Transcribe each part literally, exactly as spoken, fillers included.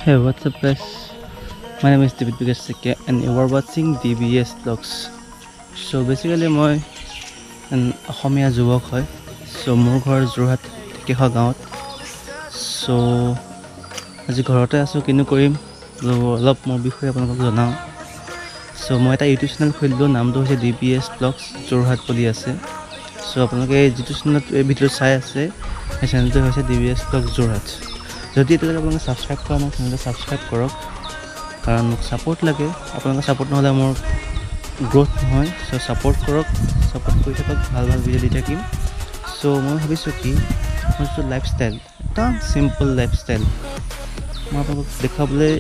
Hey, what's up guys? My name is David Bigaseke and you are watching D B S Vlogs. So basically মই অসমীয়া যুৱক হয়. So মোৰ ঘৰ যোৰহাট ঢেকীয়াখোৱা গাঁৱত. So আজি ঘৰতে আছো কিনো কৰিম অলপ মোৰ বিষয়ে আপোনালোকক জনাওঁ. So মই এটা ইউটিউব চেনেল খুলিলো নামটো হৈছে D B S Vlogs Jorhat বুলি আছে. So আপোনালোকে যিটো চেনেলত এই ভিডিঅ চাই আছে এই চেনেলটো হৈছে D B S Vlogs Jorhat. যদি এতিয়ালৈকে আপোনালোকে ছাবস্ক্ৰাইব কৰা নাই তেন্তে ছাবস্ক্ৰাইব কৰক কাৰণ মোক ছাপোৰ্ট লাগে আপোনালোকৰ ছাপোৰ্ট নহ'লে মোৰ গ্ৰোথ নহয় সো ছাপোৰ্ট কৰক ছাপোৰ্ট কৰি থাকক ভাল ভাল ভিডিঅ' দি থাকিম সো মই ভাবিছোঁ কি মোৰ লাইফষ্টাইল একদম চিম্পল লাইফষ্টাইল মই আপোনালোকক দেখাবলৈ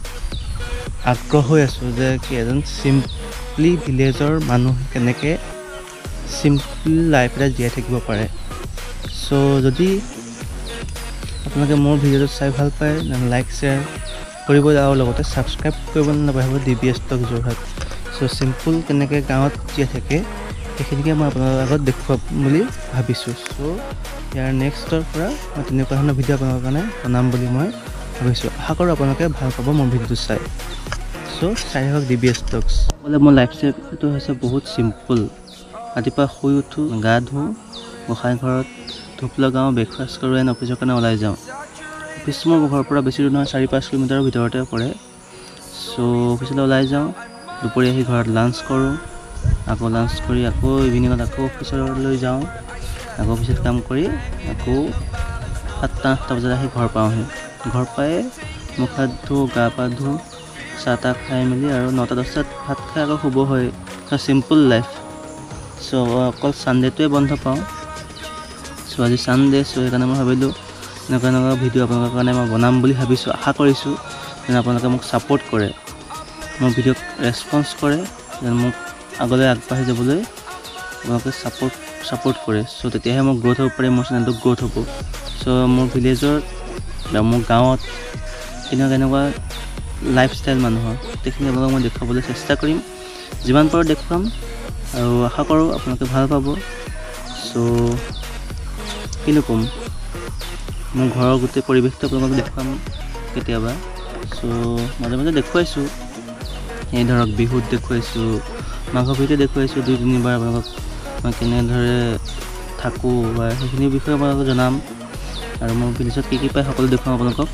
আগ্ৰহ হৈ আছোঁ যে কি এজন চিম্পলি ভিলেজৰ মানুহ কেনেকৈ চিম্পল লাইফ এটা জীয়াই থাকিব পাৰে সো যদি আপোনালোকে মোৰ ভিডিঅ'টো চাই ভাল পায় লাইক শ্বেয়াৰ কৰিব আৰু লগতে ছাবস্ক্ৰাইব কৰিব নাপাহৰিব D B S Vlogs Jorhat so simple কেনেকৈ গাঁৱত জীয়াই থাকে সেইখিনিকে মই আপোনালোকৰ আগত দেখুৱাম বুলি ভাবিছোঁ সো ইয়াৰ নেক্সটৰ পৰা মই তেনেকুৱা ধৰণৰ ভিডিঅ' আপোনালোকৰ কাৰণে বনাম বুলি মই ভাবিছোঁ আশা কৰোঁ আপোনালোকে ভাল পাব মোৰ ভিডিঅ'টো চাই সো চাই থাকক D B S Vlogs বোলে মোৰ লাইফষ্টাইলটো হৈছে বহুত চিম্পল ৰাতিপুৱা শুই উঠোঁ গা ধুওঁ গোসাঁই ঘৰত ধূপ লগাওঁ ব্ৰেকফাষ্ট কৰোঁ এণ্ড অফিচৰ কাৰণে ওলাই যাওঁ অফিচ মোৰ ঘৰৰ পৰা বেছি দূৰ নহয় চাৰি পাঁচ কিলোমিটাৰৰ ভিতৰতে পৰে সো অফিচলৈ ওলাই যাওঁ দুপৰীয়া আহি ঘৰত লাঞ্চ কৰোঁ আকৌ লাঞ্চ কৰি আকৌ ইভিনিঙত আকৌ অফিচলৈ যাওঁ আকৌ অফিচত কাম কৰি আকৌ সাতটা আঠটা বজাত আহি ঘৰ পাওঁহি ঘৰ পাই মুখ হাত ধুওঁ গা পা ধুওঁ চাহ তাহ খাই মেলি আৰু নটা দহটাত ভাত খাই আকৌ শুব হয় চিম্পল লাইফ সো অকল ছানডেটোৱে বন্ধ পাওঁ সো আজি ছানডে সো সেইকাৰণে মই ভাবিলোঁ এনেকুৱা এনেকুৱা ভিডিঅ' আপোনালোকৰ কাৰণে মই বনাম বুলি ভাবিছোঁ আশা কৰিছোঁ যেন আপোনালোকে মোক ছাপোৰ্ট কৰে মোৰ ভিডিঅ'ক ৰেছপন্স কৰে যেন মোক আগলৈ আগবাঢ়ি যাবলৈ আপোনালোকে ছাপোৰ্ট ছাপোৰ্ট কৰে সো তেতিয়াহে মোৰ গ্ৰ'থ হ'ব পাৰে মোৰ চেনেলটো গ্ৰ'থ হ'ব সো মোৰ ভিলেজৰ বা মোৰ গাঁৱত এনেকুৱা এনেকুৱা লাইফষ্টাইল মানুহৰ গোটেইখিনি আপোনালোকক মই দেখুৱাবলৈ চেষ্টা কৰিম যিমান পাৰোঁ দেখুৱাম আৰু আশা কৰোঁ আপোনালোকে ভাল পাব সো কিনো ক'ম মোৰ ঘৰৰ গোটেই পৰিৱেশটো আপোনালোকক দেখুৱাম কেতিয়াবা সো মাজে মাজে দেখুৱাইছোঁ এই ধৰক বিহুত দেখুৱাইছোঁ মাঘ বিহুতে দেখুৱাইছোঁ দুই তিনিবাৰ আপোনালোকক মই কেনেদৰে থাকোঁ বা সেইখিনিৰ বিষয়ে আপোনালোকক জনাম আৰু মোৰ ভিলেজত কি কি পায় সকলো দেখুৱাম আপোনালোকক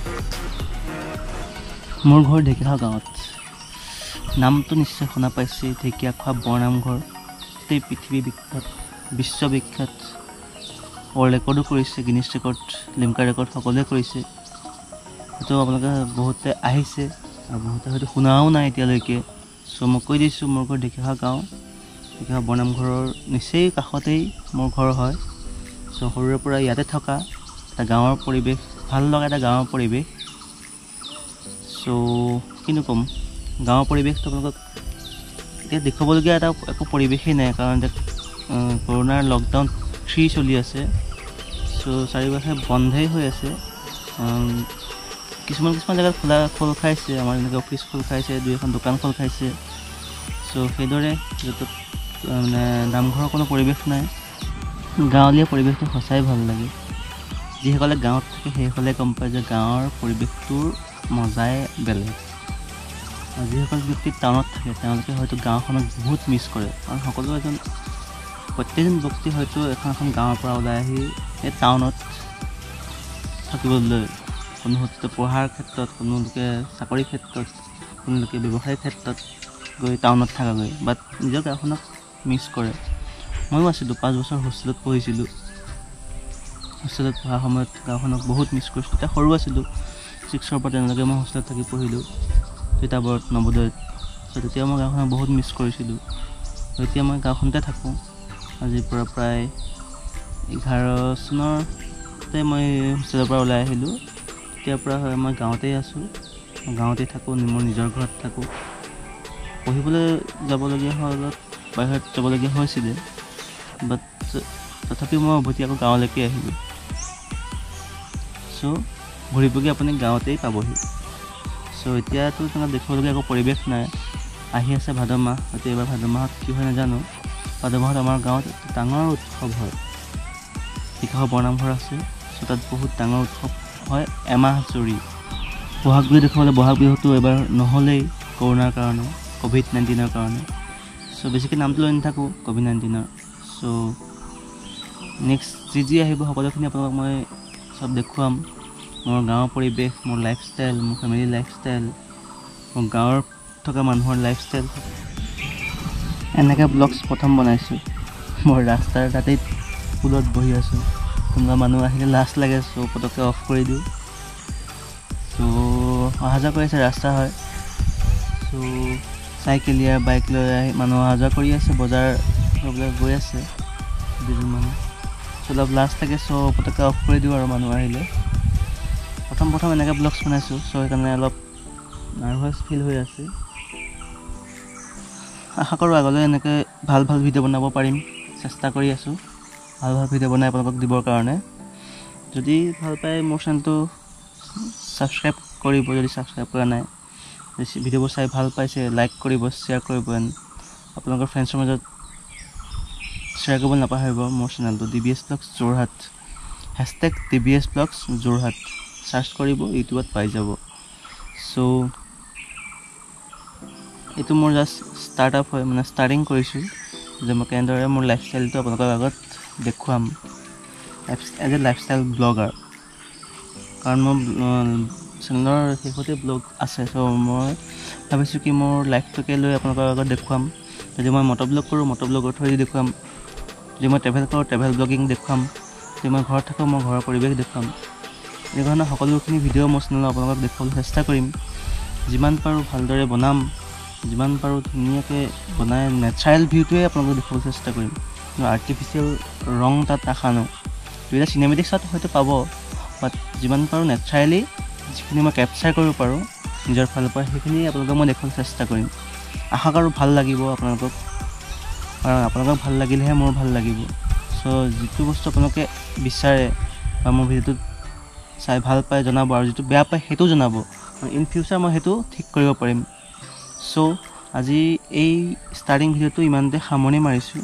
মোৰ ঘৰ ঢেকীয়াখোৱা গাঁৱত নামটো নিশ্চয় শুনা পাইছে ঢেকীয়াখোৱা বৰনামঘৰ গোটেই পৃথিৱী বিখ্যাত বিশ্ববিখ্যাত ৱৰ্ল্ড ৰেকৰ্ডো কৰিছে গিনিছ ৰেকৰ্ড লিমকা ৰেকৰ্ড সকলোৱে কৰিছে সেইটো আপোনালোকে বহুতে আহিছে আৰু বহুতে হয়তো শুনাও নাই এতিয়ালৈকে চ' মই কৈ দিছোঁ মোৰ ঘৰ ঢেকীয়াখোৱা গাঁও ঢেকীয়াখোৱা বৰনামঘৰৰ নিচেই কাষতেই মোৰ ঘৰ হয় চ' সৰুৰে পৰা ইয়াতে থকা এটা গাঁৱৰ পৰিৱেশ ভাল লগা এটা গাঁৱৰ পৰিৱেশ চ' কিনো ক'ম গাঁৱৰ পৰিৱেশটো আপোনালোকক এতিয়া দেখুৱাবলগীয়া এটা একো পৰিৱেশেই নাই কাৰণ এতিয়া কৰোণাৰ লকডাউন থ্ৰী চলি আছে চ' চাৰিওকাষে বন্ধেই হৈ আছে কিছুমান কিছুমান জেগাত খোলা খোল খাইছে আমাৰ এনেকৈ অফিচ খোল খাইছে দুই এখন দোকান খোল খাইছে চ' সেইদৰে য'ত মানে নামঘৰৰ কোনো পৰিৱেশ নাই গাঁৱলীয়া পৰিৱেশটো সঁচাই ভাল লাগে যিসকলে গাঁৱত থাকে সেইসকলে গম পায় যে গাঁৱৰ পৰিৱেশটোৰ মজাই বেলেগ আৰু যিসকল ব্যক্তি টাউনত থাকে তেওঁলোকে হয়তো গাঁওখনক বহুত মিছ কৰে কাৰণ সকলো এজন প্ৰত্যেকজন ব্যক্তি হয়তো এখন এখন গাঁৱৰ পৰা ওলাই আহি এই টাউনত থাকিবলৈ কোনো হয়তো পঢ়াৰ ক্ষেত্ৰত কোনো লোকে চাকৰিৰ ক্ষেত্ৰত কোনো লোকে ব্যৱসায়ৰ ক্ষেত্ৰত গৈ টাউনত থাকাগৈ বাট নিজৰ গাঁওখনক মিছ কৰে ময়ো আছিলোঁ পাঁচ বছৰ হোষ্টেলত পঢ়িছিলোঁ হোষ্টেলত পঢ়াৰ সময়ত গাঁওখনক বহুত মিছ কৰিছিলোঁ তেতিয়া সৰু আছিলোঁ ছিক্সৰ পৰা তেনেলৈকে মই হোষ্টেলত থাকি পঢ়িলোঁ তিতাবৰত নৱোদয়ত চ' তেতিয়া মই গাঁওখনক বহুত মিছ কৰিছিলোঁ এতিয়া মই গাঁওখনতে থাকোঁ আজিৰ পৰা প্ৰায় এঘাৰ চনতে মই হোষ্টেলৰ পৰা ওলাই আহিলোঁ তেতিয়াৰ পৰা হয় মই গাঁৱতেই আছোঁ গাঁৱতেই থাকোঁ মোৰ নিজৰ ঘৰত থাকোঁ পঢ়িবলৈ যাবলগীয়া হ'লত বাহিৰত যাবলগীয়া হৈছিলে বাট তথাপিও মই উভতি আকৌ গাঁৱলৈকে আহিলোঁ চ' ঘূৰি পকি আপুনি গাঁৱতেই পাবহি চ' এতিয়াতো তেনেকুৱা দেখিবলগীয়া একো পৰিৱেশ নাই আহি আছে ভাদ মাহ হয়তো এইবাৰ ভাদ মাহত কি হয় নাজানো ভাদ মাহত আমাৰ গাঁৱত ডাঙৰ উৎসৱ হয় ঢেকীয়াখোৱা বৰনামঘৰ আছে চ' তাত বহুত ডাঙৰ উৎসৱ হয় এমাহ জুৰি বহাগ বিহু দেখুৱালে বহাগ বিহুটো এবাৰ নহ'লেই কৰোণাৰ কাৰণে ক'ভিড নাইণ্টিনৰ কাৰণে চ' বেছিকৈ নামটো লৈ নাথাকোঁ ক'ভিড নাইণ্টিনৰ চ' নেক্সট যি যি আহিব সকলোখিনি আপোনালোকক মই চব দেখুৱাম মোৰ গাঁৱৰ পৰিৱেশ মোৰ লাইফষ্টাইল মোৰ ফেমিলি লাইফষ্টাইল মোৰ গাঁৱৰ থকা মানুহৰ লাইফষ্টাইল এনেকৈ ব্লগছ প্ৰথম বনাইছোঁ মই ৰাস্তাৰ তাতেই পুলত বহি আছোঁ কোনোবা মানুহ আহিলে লাজ লাগে চ' পটককৈ অফ কৰি দিওঁ চ' অহা যোৱা কৰি আছে ৰাস্তা হয় চ' চাইকেলিয়া বাইক লৈ আহি মানুহ অহা যোৱা কৰি আছে বজাৰ কৰিবলৈ গৈ আছে দুজন মানুহ চ' অলপ লাজ লাগে চ' পটককৈ অফ কৰি দিওঁ আৰু মানুহ আহিলে প্ৰথম প্ৰথম এনেকৈ ব্লগছ বনাইছোঁ চ' সেইকাৰণে অলপ নাৰ্ভাছ ফিল হৈ আছে আশা কৰোঁ আগলৈ এনেকৈ ভাল ভাল ভিডিঅ' বনাব পাৰিম চেষ্টা কৰি আছোঁ ভাল ভাল ভিডিঅ' বনাই আপোনালোকক দিবৰ কাৰণে যদি ভাল পায় মোৰ চেনেলটো ছাবস্ক্ৰাইব কৰিব যদি ছাবস্ক্ৰাইব কৰা নাই ভিডিঅ'বোৰ চাই ভাল পাইছে লাইক কৰিব শ্বেয়াৰ কৰিব এণ্ড আপোনালোকৰ ফ্ৰেণ্ডছৰ মাজত শ্বেয়াৰ কৰিব নাপাহৰিব মোৰ চেনেলটো D B S vlogs Jorhat hashtag D B S vlogs Jorhat search কৰিব ইউটিউবত পাই যাব চ' এইটো মোৰ জাষ্ট ষ্টাৰ্ট আপ হয় মানে ষ্টাৰ্টিং কৰিছোঁ যে মই কেনেদৰে মোৰ লাইফষ্টাইলটো আপোনালোকৰ আগত দেখুৱাম এজ এ লাইফষ্টাইল ব্লগাৰ কাৰণ মোৰ চেনেলৰ শেষতে ব্লগ আছে চ' মই ভাবিছোঁ কি মোৰ লাইফটোকে লৈ আপোনালোকৰ আগত দেখুৱাম যদি মই মটৰ ব্লগ কৰোঁ মটৰ ব্লগৰ থ্ৰুদি দেখুৱাম যদি মই ট্ৰেভেল কৰোঁ ট্ৰেভেল ব্লগিং দেখুৱাম যদি মই ঘৰত থাকোঁ মই ঘৰৰ পৰিৱেশ দেখুৱাম এনেকুৱা ধৰণৰ সকলোখিনি ভিডিঅ' মোৰ চেনেলত আপোনালোকক দেখুৱাবলৈ চেষ্টা কৰিম যিমান পাৰোঁ ভালদৰে বনাম যিমান পাৰোঁ ধুনীয়াকৈ বনাই নেচাৰেল ভিউটোৱে আপোনালোকক দেখুৱাবলৈ চেষ্টা কৰিম কিন্তু আৰ্টিফিচিয়েল ৰং তাত নাখানো দুইটা চিনেমেটিক শ্বট হয়তো পাব বাট যিমান পাৰোঁ নেচাৰেলি যিখিনি মই কেপচাৰ কৰিব পাৰোঁ নিজৰ ফালৰ পৰা সেইখিনি আপোনালোকক মই দেখুৱাবলৈ চেষ্টা কৰিম আশা কৰোঁ ভাল লাগিব আপোনালোকক কাৰণ আপোনালোকক ভাল লাগিলেহে মোৰ ভাল লাগিব চ' যিটো বস্তু আপোনালোকে বিচাৰে বা মোৰ ভিডিঅ'টোত চাই ভাল পায় জনাব আৰু যিটো বেয়া পায় সেইটোও জনাব ইন ফিউচাৰ মই সেইটো ঠিক কৰিব পাৰিম চ' আজি এই ষ্টাৰ্টিং ভিডিঅ'টো ইমানতে সামৰণি মাৰিছোঁ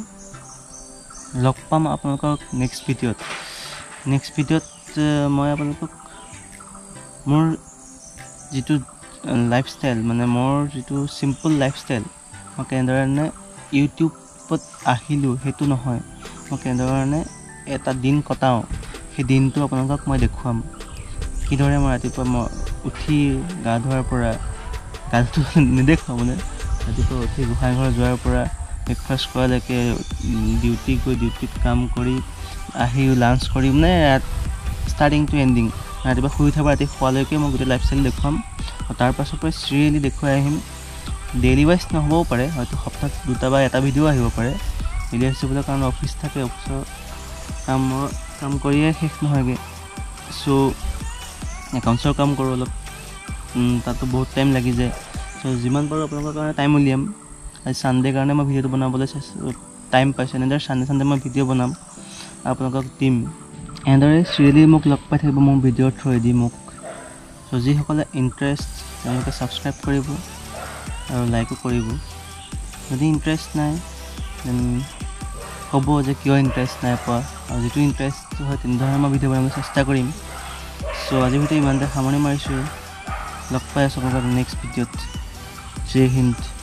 লগ পাম আপোনালোকক নেক্সট ভিডিঅ'ত নেক্সট ভিডিঅ'ত মই আপোনালোকক মোৰ যিটো লাইফষ্টাইল মানে মোৰ যিটো চিম্পল লাইফষ্টাইল মই কেনেধৰণে ইউটিউবত আহিলোঁ সেইটো নহয় মই কেনেধৰণে এটা দিন কটাওঁ সেই দিনটো আপোনালোকক মই দেখুৱাম কিদৰে মই ৰাতিপুৱা মই উঠি গা ধোৱাৰ পৰা গাটো নেদেখুৱাওঁ মানে ৰাতিপুৱা উঠি গোসাঁই ঘৰ যোৱাৰ পৰা ব্ৰেকফাষ্ট কৰালৈকে ডিউটি গৈ ডিউটিত কাম কৰি আহি লাঞ্চ কৰি মানে ষ্টাৰ্টিং টু এণ্ডিং ৰাতিপুৱা শুই উঠাৰ পৰা ৰাতি শোৱালৈকে মই গোটেই লাইফষ্টাইল দেখুৱাম আৰু তাৰ পাছৰ পৰা চিৰিয়েলি দেখুৱাই আহিম ডেইলি ৱাইজ নহ'বও পাৰে হয়তো সপ্তাহত দুটা বা এটা ভিডিঅ' আহিব পাৰে ডেইলি ৱাইজ হ'বলৈ কাৰণ অফিচ থাকে অফিচৰ কামৰ কাম কৰিয়ে শেষ নহয়গৈ চ' একাউণ্টছৰ কাম কৰোঁ অলপ তাতো বহুত টাইম লাগি যায় চ' যিমান পাৰোঁ আপোনালোকৰ কাৰণে টাইম উলিয়াম আজি ছানডে' কাৰণে মই ভিডিঅ'টো বনাবলৈ টাইম পাইছোঁ এনেদৰে ছানডে ছানডে মই ভিডিঅ' বনাম আপোনালোকক দিম এনেদৰে চিৰিয়েলি মোক লগ পাই থাকিব মোৰ ভিডিঅ'ৰ থ্ৰুৱেদি মোক চ' যিসকলে ইণ্টাৰেষ্ট তেওঁলোকে ছাবস্ক্ৰাইব কৰিব আৰু লাইকো কৰিব যদি ইণ্টাৰেষ্ট নাই দেন ক'ব যে কিয় ইণ্টাৰেষ্ট নাই পোৱা আৰু যিটো ইণ্টাৰেষ্ট হয় তেনেধৰণে মই ভিডিঅ' বনাবলৈ চেষ্টা কৰিম চ' আজিৰ ভিডিঅ' ইমানতে সামৰণি মাৰিছোঁ লগ পাই আছোঁ আপোনালোকক নেক্সট ভিডিঅ'ত জয় হিন্দ